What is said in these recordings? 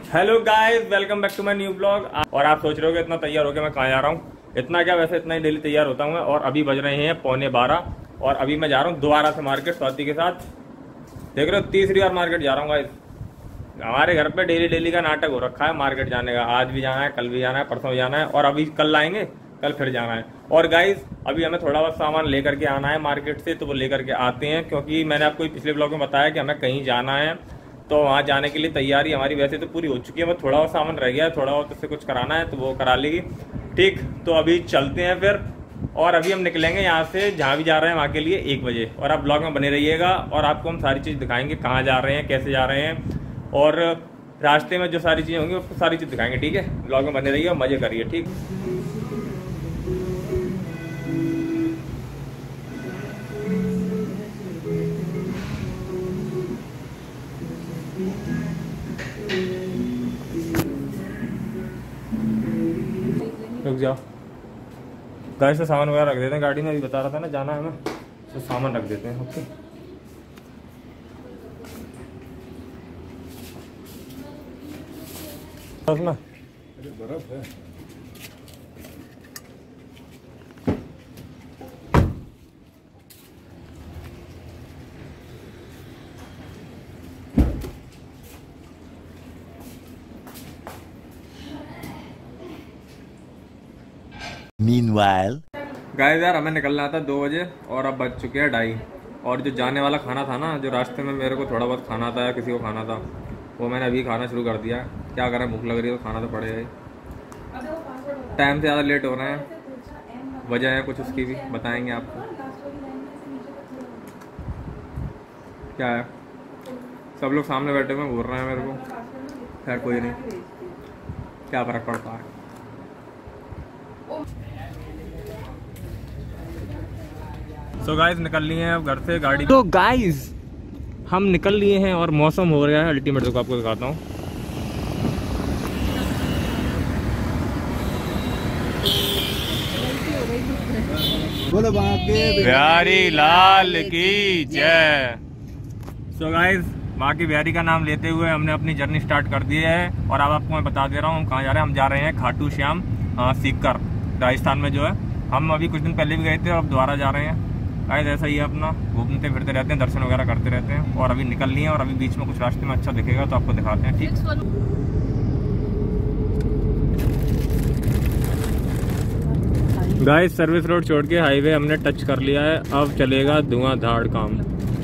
Hello guys, welcome back to my new blog. और आप सोच रहे हो कि इतना तैयार होकर मैं कहाँ जा रहा हूँ। इतना क्या, वैसे इतना ही डेली तैयार होता हूँ मैं। और अभी बज रहे हैं 11:15 और अभी मैं जा रहा हूँ दोबारा से मार्केट स्वाति के साथ। देख रहे हो, तीसरी बार मार्केट जा रहा हूँ गाइस। हमारे घर पे डेली डेली का नाटक हो रखा है मार्केट जाने का। आज भी जाना है, कल भी जाना है, परसों भी जाना है और अभी कल लाएंगे, कल फिर जाना है। और गाइस अभी हमें थोड़ा बहुत सामान लेकर के आना है मार्केट से, तो वो लेकर के आते हैं क्योंकि मैंने आपको पिछले ब्लॉग में बताया कि हमें कहीं जाना है। तो वहाँ जाने के लिए तैयारी हमारी वैसे तो पूरी हो चुकी है, बस थोड़ा बहुत सामान रह गया है, थोड़ा बहुत उससे कुछ कराना है तो वो करा लेगी। ठीक, तो अभी चलते हैं फिर। और अभी हम निकलेंगे यहाँ से, जहाँ भी जा रहे हैं वहाँ के लिए 1 बजे। और आप ब्लॉग में बने रहिएगा और आपको हम सारी चीज़ दिखाएंगे, कहाँ जा रहे हैं, कैसे जा रहे हैं और रास्ते में जो सारी चीज़ें होंगी उसको सारी चीज़ दिखाएंगे। ठीक है, ब्लॉग में बने रहिए और मज़े करिए। ठीक, रुक जाओ गाइस, से सामान वगैरह रख देते हैं गाड़ी में। अभी बता रहा था ना जाना है हमें, तो सामान रख देते हैं। ओके, बर्फ है। Meanwhile, गाइस यार, हमें निकलना था 2 बजे और अब बज चुके हैं 2:30। और जो जाने वाला खाना था ना, जो रास्ते में मेरे को थोड़ा बहुत खाना था या किसी को खाना था, वो मैंने अभी खाना शुरू कर दिया। क्या करें, भूख लग रही है तो खाना तो पड़ेगा ही। टाइम से ज़्यादा लेट हो रहे हैं, वजह है कुछ उसकी भी बताएंगे आपको। क्या है, सब लोग सामने बैठे हुए बोल रहे हैं मेरे को। खैर कोई नहीं, क्या फ़र्क पड़ता है। तो गाइस निकल लिए हैं अब घर से गाड़ी। तो गाइस हम निकल लिए हैं और मौसम हो गया है अल्टीमेट। देखो आपको दिखाता हूँ। बिहारी लाल की जय। सो गाइस, माँ की बिहारी का नाम लेते हुए हमने अपनी जर्नी स्टार्ट कर दी है। और अब आपको मैं बता दे रहा हूँ हम कहाँ जा रहे हैं। हम जा रहे हैं खाटू श्याम सीकर, राजस्थान में जो है। हम अभी कुछ दिन पहले भी गए थे और अब दोबारा जा रहे हैं। गाइस ऐसा ही है अपना, घूमते फिरते रहते हैं, दर्शन वगैरह करते रहते हैं। और अभी निकल लिए हैं और अभी बीच में कुछ रास्ते में अच्छा दिखेगा तो आपको दिखाते हैं। ठीक, गाइस सर्विस रोड छोड़ के हाईवे हमने टच कर लिया है। अब चलेगा धुआंधार काम।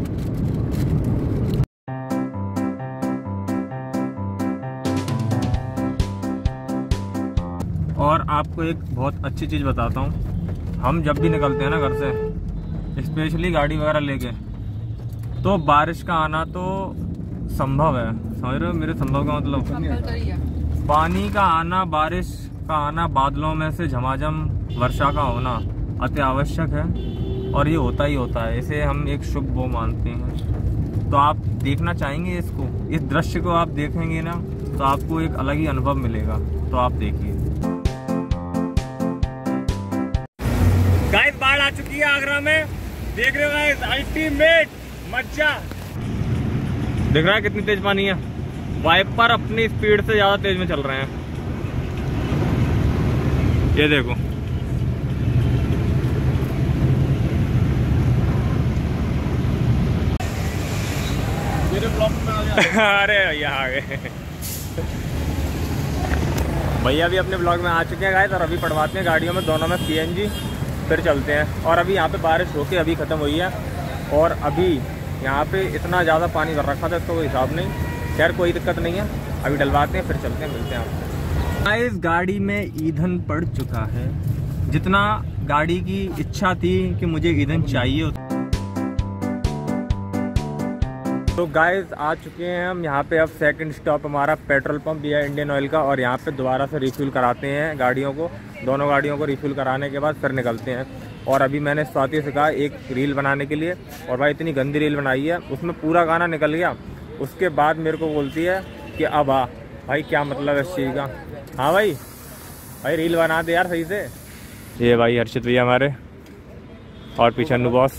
और आपको एक बहुत अच्छी चीज़ बताता हूँ। हम जब भी निकलते हैं ना घर से, स्पेशली गाड़ी वगैरह लेके, तो बारिश का आना तो संभव है। समझ रहे हो मेरे संभव का मतलब? पानी का आना, बारिश का आना, बादलों में से झमाझम वर्षा का होना अति आवश्यक है। और ये होता ही होता है, इसे हम एक शुभ वो मानते हैं। तो आप देखना चाहेंगे इसको, इस दृश्य को आप देखेंगे ना तो आपको एक अलग ही अनुभव मिलेगा। तो आप देखिए। गाइस बाढ़ आ चुकी है आगरा में, देख रहे हो गाइस, अल्टीमेट मजा। देख रहा है कितनी तेज पानी है। वाइपर अपनी स्पीड से ज्यादा तेज में चल रहे हैं। ये देखो, मेरे ब्लॉक में आ गया। अरे भैया आ गए। भैया भी अपने ब्लॉक में आ चुके हैं गाइस। और अभी पड़वाते हैं गाड़ियों में, दोनों में CNG, फिर चलते हैं। और अभी यहाँ पे बारिश होके अभी ख़त्म हुई है। और अभी यहाँ पे इतना ज़्यादा पानी भर रखा था, इसका कोई हिसाब नहीं। खैर कोई दिक्कत नहीं है, अभी डलवाते हैं फिर चलते हैं, मिलते हैं आपको। इस गाड़ी में ईंधन पड़ चुका है, जितना गाड़ी की इच्छा थी कि मुझे ईंधन चाहिए। तो गाइस आ चुके हैं हम यहाँ पे। अब सेकंड स्टॉप हमारा पेट्रोल पंप भी है इंडियन ऑयल का। और यहाँ पे दोबारा से रिफ्यूल कराते हैं गाड़ियों को। दोनों गाड़ियों को रिफ्यूल कराने के बाद फिर निकलते हैं। और अभी मैंने स्वाति से कहा एक रील बनाने के लिए, और भाई इतनी गंदी रील बनाई है, उसमें पूरा गाना निकल गया। उसके बाद मेरे को बोलती है कि अब आ भाई, क्या मतलब है इस चीज़ का। हाँ भाई रील बना दे यार सही से। ये भाई हर्षित भैया हमारे, और पीछे अन्नू बॉस।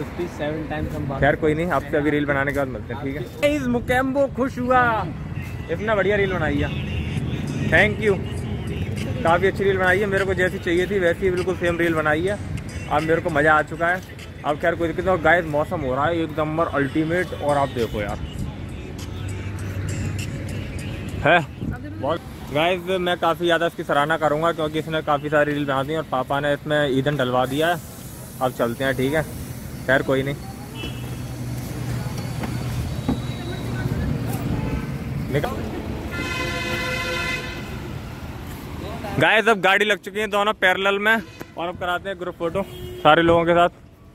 157 टाइम्स हम बात। खैर कोई नहीं, आपसे अभी रील बनाने के बाद मिलते हैं, ठीक है। इस मुकेम्बो खुश हुआ, इतना बढ़िया रील बनाई है, थैंक यू। काफ़ी अच्छी रील बनाई है, मेरे को जैसी चाहिए थी वैसी बिल्कुल सेम रील बनाई है। अब मेरे को मज़ा आ चुका है। अब खैर कोई दिक्कत नहीं। गाइस मौसम हो रहा है एक नंबर अल्टीमेट, और आप देखो यार है बहुत। गाइस मैं काफ़ी ज़्यादा इसकी सराहना करूँगा क्योंकि इसने काफ़ी सारी रील बना दी और पापा ने इसमें ईंधन डलवा दिया है। अब चलते हैं, ठीक है, खैर कोई नहीं। गाइस अब गाड़ी लग चुकी है दोनों पैरेलल में, और अब कराते हैं ग्रुप फोटो सारे लोगों के साथ।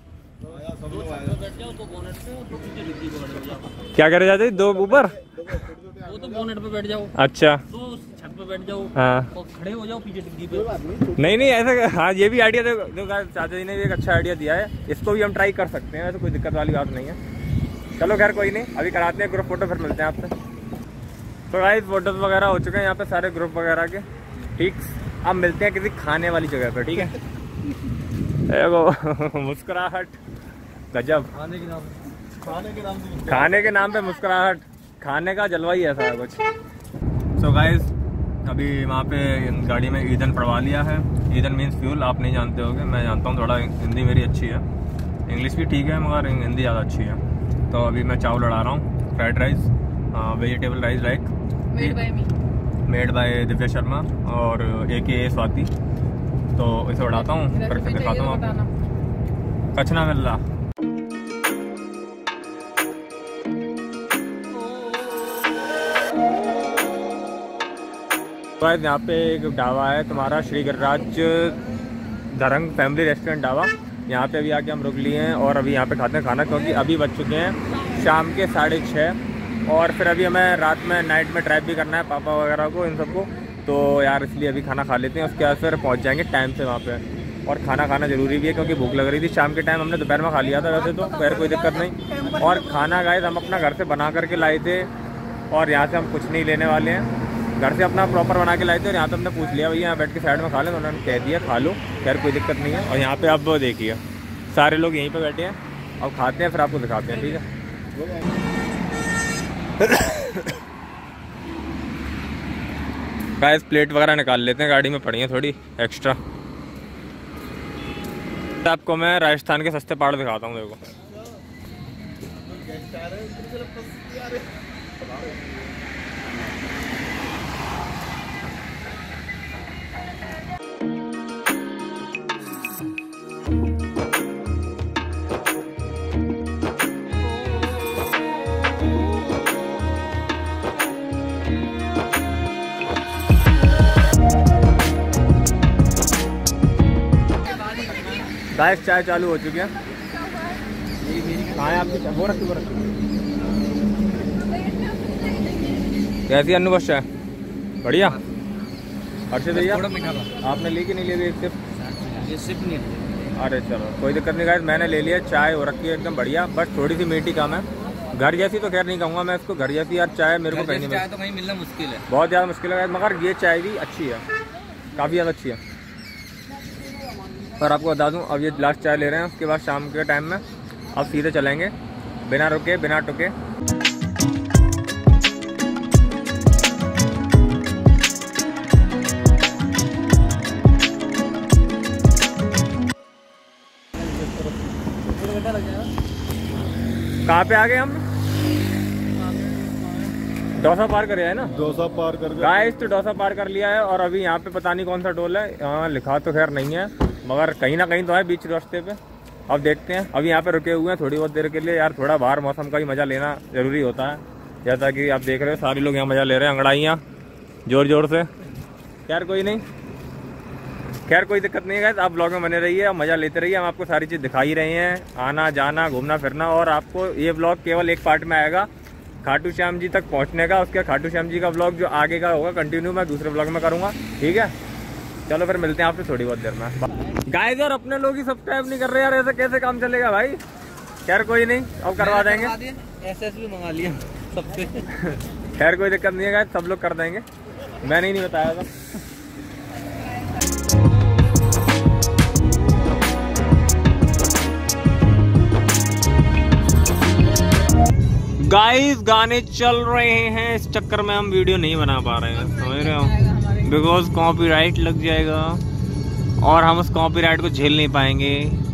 क्या करे जाते दो ऊपर, वो तो बोनेट पे बैठ जाओ। अच्छा तो छत पे बैठ जाओ। हाँ और खड़े हो जाओ पीछे डिग्गी पे। नहीं नहीं ऐसे, हाँ ये भी आइडिया देखो चाचा जी ने भी एक अच्छा आइडिया दिया है, इसको भी हम ट्राई कर सकते हैं, वैसे कोई दिक्कत वाली बात नहीं है। चलो खैर कोई नहीं, अभी कराते हैं ग्रुप फोटो, फिर मिलते हैं आपसे। तो गाइस फोटोज वगैरह हो चुके हैं यहाँ पे सारे ग्रुप वगैरह के, ठीक। अब मिलते हैं किसी खाने वाली जगह पर, ठीक है। मुस्कुराहट गजब, खाने के नाम पे मुस्कुराहट, खाने का जलवा ही ऐसा है कुछ। सो गाइस अभी वहाँ पे गाड़ी में ईंधन पड़वा लिया है। ईंधन मीन्स फ्यूल, आप नहीं जानते होगे, मैं जानता हूँ, थोड़ा हिंदी मेरी अच्छी है, इंग्लिश भी ठीक है मगर हिंदी ज़्यादा अच्छी है। तो अभी मैं चावल लड़ा रहा हूँ, fried rice, vegetable rice like made by Divya Sharma और AKA स्वाति। तो इसे उड़ाता हूँ, फिर दिखाता हूँ आपको। कचना मिल्ला गाइस यहाँ पे एक ढाबा है तुम्हारा, श्री गिरिराज धरंग फैमिली रेस्टोरेंट ढाबा। यहाँ पे अभी आके हम रुक लिए हैं और अभी यहाँ पे खाते हैं खाना, क्योंकि अभी बज चुके हैं शाम के 6:30 और फिर अभी हमें रात में नाइट में ड्राइव भी करना है पापा वगैरह को, इन सबको। तो यार इसलिए अभी खाना खा लेते हैं, उसके बाद फिर पहुँच जाएंगे टाइम से वहाँ पे। और खाना खाना ज़रूरी भी है क्योंकि भूख लग रही थी शाम के टाइम, हमने दोपहर में खा लिया था वैसे तो, फिर कोई दिक्कत नहीं। और खाना गाइस हम अपना घर से बना करके लाए थे, और यहाँ से हम कुछ नहीं लेने वाले हैं, घर से अपना प्रॉपर बना के लाए थे। और यहाँ पे हमने पूछ लिया भैया यहाँ बैठ के साइड में खा लें, तो उन्होंने कह दिया खा लो, खैर कोई दिक्कत नहीं है। और यहाँ पे आप देखिए सारे लोग यहीं पे बैठे हैं, अब खाते हैं फिर आपको दिखाते हैं, ठीक है। गाइस प्लेट वगैरह निकाल लेते हैं, गाड़ी में पड़ी हैं थोड़ी एक्स्ट्रा। आपको मैं राजस्थान के सस्ते पहाड़ दिखाता हूँ, देखो। गाइस चाय चालू हो चुकी है। हाँ आपकी वो रखी कैसी अन्नू बस चाय बढ़िया। अर्षद भैया आपने ली कि नहीं ली? एक सिप नहीं। अरे चलो कोई दिक्कत नहीं गाइस, मैंने ले लिया। चाय हो रखी है एकदम बढ़िया, बस थोड़ी सी मीठी कम है। घर जैसी तो खैर नहीं कहूँगा मैं इसको, घर जैसी यार चाय मेरे को कहीं नहीं मिलती, तो कहीं मिलना मुश्किल है, बहुत ज़्यादा मुश्किल है। मगर ये चाय भी अच्छी है, काफ़ी ज़्यादा अच्छी है। पर आपको बता दूं अब ये लास्ट चाय ले रहे हैं, उसके बाद शाम के टाइम में अब सीधे चलेंगे बिना रुके बिना टुके। कहाँ पे आ गए हम? डोसा पार करे है ना, डोसा पार कर गाइस, तो डोसा पार कर लिया है। और अभी यहाँ पे पता नहीं कौन सा टोल है, यहाँ लिखा तो खैर नहीं है मगर कहीं ना कहीं तो है बीच रास्ते पे। अब देखते हैं, अभी यहाँ पे रुके हुए हैं थोड़ी बहुत देर के लिए यार, थोड़ा बाहर मौसम का भी मजा लेना जरूरी होता है। जैसा कि आप देख रहे हो सारे लोग यहाँ मजा ले रहे हैं, अंगड़ाइयाँ जोर जोर से। खैर कोई नहीं, खैर कोई दिक्कत नहीं है गाइस, आप ब्लॉग में बने रहिए और मजा लेते रहिए। हम आपको सारी चीज़ दिखा ही रहे हैं, आना जाना घूमना फिरना। और आपको ये ब्लॉग केवल एक पार्ट में आएगा खाटू श्याम जी तक पहुंचने का, उसके खाटू श्याम जी का ब्लॉग जो आगे का होगा कंटिन्यू मैं दूसरे ब्लॉग में करूंगा, ठीक है। चलो फिर मिलते हैं आपसे थोड़ी बहुत देर में। गाइस यार अपने लोग ही सब्सक्राइब नहीं कर रहे यार, ऐसे कैसे काम चलेगा भाई। खैर कोई नहीं, अब करवा देंगे, SSB मंगा लिया सबसे। खैर कोई दिक्कत नहीं है गाइस, सब लोग कर देंगे, मैंने ही नहीं बताया था। गाइस गाने चल रहे हैं, इस चक्कर में हम वीडियो नहीं बना पा रहे हैं, समझ रहे हो, बिकॉज कॉपीराइट लग जाएगा और हम उस कॉपीराइट को झेल नहीं पाएंगे।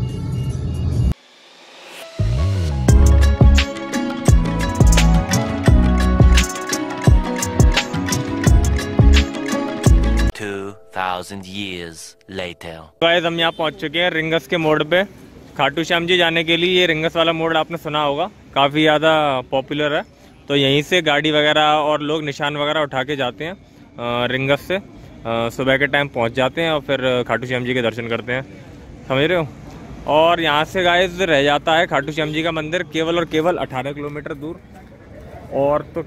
years later. गाइस हम यहाँ पहुँच चुके हैं रिंगस के मोड़ पे। खाटू श्याम जी जाने के लिए ये रिंगस वाला मोड़ आपने सुना होगा, काफ़ी ज़्यादा पॉपुलर है। तो यहीं से गाड़ी वगैरह और लोग निशान वगैरह उठा के जाते हैं रिंगस से, सुबह के टाइम पहुँच जाते हैं और फिर खाटू श्याम जी के दर्शन करते हैं, समझ रहे हो। और यहाँ से गाइस रह जाता है खाटू श्याम जी का मंदिर केवल और केवल 18 किलोमीटर दूर। और तो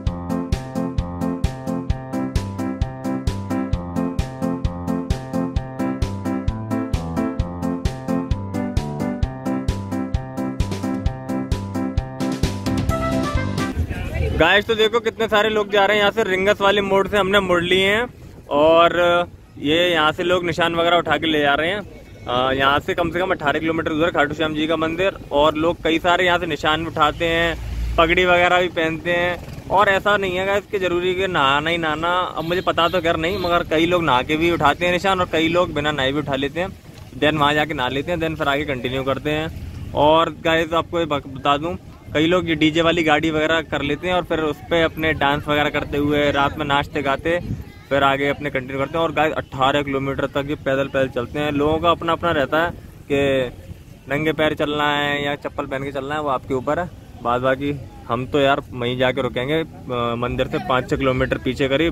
गाइस तो देखो कितने सारे लोग जा रहे हैं यहाँ से, रिंगस वाले मोड़ से हमने मुड़ लिए हैं और ये यहाँ से लोग निशान वगैरह उठा के ले जा रहे हैं। यहाँ से कम 18 किलोमीटर दूर है खाटू श्याम जी का मंदिर और लोग कई सारे यहाँ से निशान उठाते हैं, पगड़ी वगैरह भी पहनते हैं। और ऐसा नहीं है गाइस कि जरूरी कि नहाना ही नहाना, अब मुझे पता तो खैर नहीं, मगर कई लोग नहा के भी उठाते हैं निशान और कई लोग बिना नहाए भी उठा लेते हैं, देन वहाँ जाके नहा लेते हैं, देन फिर आगे कंटिन्यू करते हैं। और गाइस आपको बता दूँ, कई लोग ये डीजे वाली गाड़ी वगैरह कर लेते हैं और फिर उस पर अपने डांस वगैरह करते हुए रात में नाचते गाते फिर आगे अपने कंटिन्यू करते हैं। और गाइस 18 किलोमीटर तक ये पैदल चलते हैं। लोगों का अपना अपना रहता है कि नंगे पैर चलना है या चप्पल पहन के चलना है, वो आपके ऊपर है। बाद बाकी हम तो यार वहीं जाके रुकेंगे, मंदिर से 5-6 किलोमीटर पीछे करीब।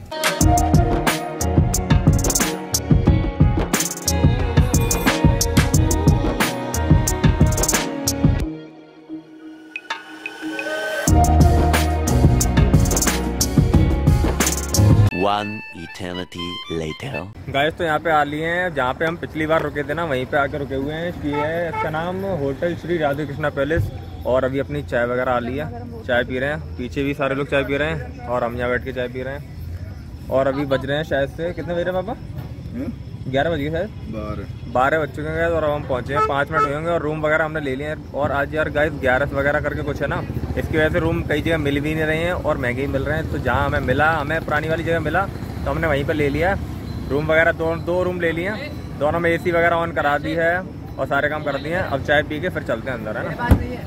One eternity later. गाइस तो यहाँ पे आ लिए हैं जहाँ पे हम पिछली बार रुके थे ना, वहीं पे आकर रुके हुए हैं। ये है इसका नाम होटल श्री राधे कृष्णा पैलेस। और अभी अपनी चाय वगैरह आ ली है, चाय पी रहे हैं, पीछे भी सारे लोग चाय पी रहे हैं और हम यहाँ बैठ के चाय पी रहे हैं। और अभी बज रहे हैं शायद से कितने बज रहे हैं पापा? 11 बज गए शायद, 12 बज चुके हैं और हम पहुँचे हैं, 5 मिनट होंगे और रूम वगैरह हमने ले लिए हैं। और आज यार गाइस 11 वगैरह करके कुछ है ना, इसकी वजह से रूम कई जगह मिल भी नहीं रहे हैं और महंगे ही मिल रहे हैं। तो जहाँ हमें मिला, हमें पुरानी वाली जगह मिला तो हमने वहीं पर ले लिया रूम वगैरह। दो रूम ले लिए हैं, दोनों में AC वगैरह ऑन करा दी है और सारे काम कर दिए हैं। अब चाय पी के फिर चलते हैं अंदर, है ना।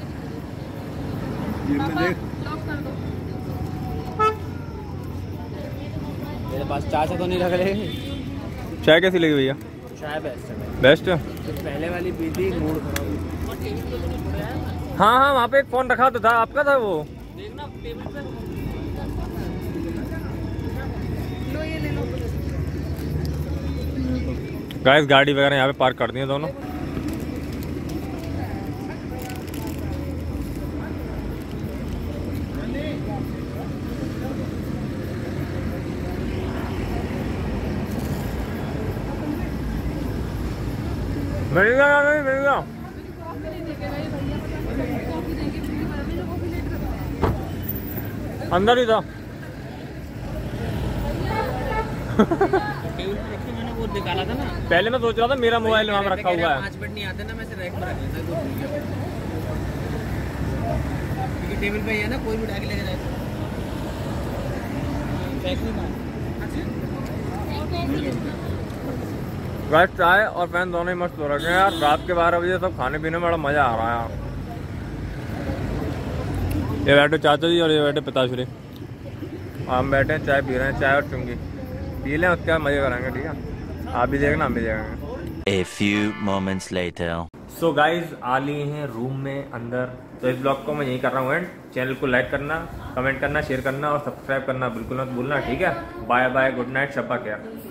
मेरे पास चाय से तो नहीं रख ले। चाय कैसी लगी भैया? चाय बेस्ट है। बेस्ट? पहले वाली पीती मूड खराब। हाँ वहाँ पे एक फोन रखा तो था, आपका था वो? देखना टेबल पे। गाइस गाड़ी वगैरह यहाँ पे पार्क कर दी है दोनों। मिलेगा अंदर ही था। मैंने वो निकाला था ना, पहले मैं सोच रहा था मेरा मोबाइल वहाँ रखा हुआ है। 5 मिनट नहीं आते ना, मैं से रैक पर रख लेता क्योंकि टेबल पे ही है ना, कोई भी उठा के लेके जाए। गाइस चाय और फैन दोनों ही मस्त हो रखे हैं यार। रात के 12 बजे सब खाने पीने में बड़ा मजा आ रहा है यार। ये बैठे चाचा जी और ये बैठे पिताश्री, हम बैठे हैं चाय पी रहे हैं, चाय और चुंगी पी लें, उसके बाद मजे करेंगे, ठीक है। आप भी देखना, हम भी देखेंगे। A few moments later. So guys आ लिए हैं रूम में अंदर। तो इस ब्लॉग को मैं यही कर रहा हूँ एंड। चैनल को लाइक करना, कमेंट करना, शेयर करना और सब्सक्राइब करना बिल्कुल मत भूलना, ठीक है। बाय बाय, गुड नाइट, शब्बा खैर।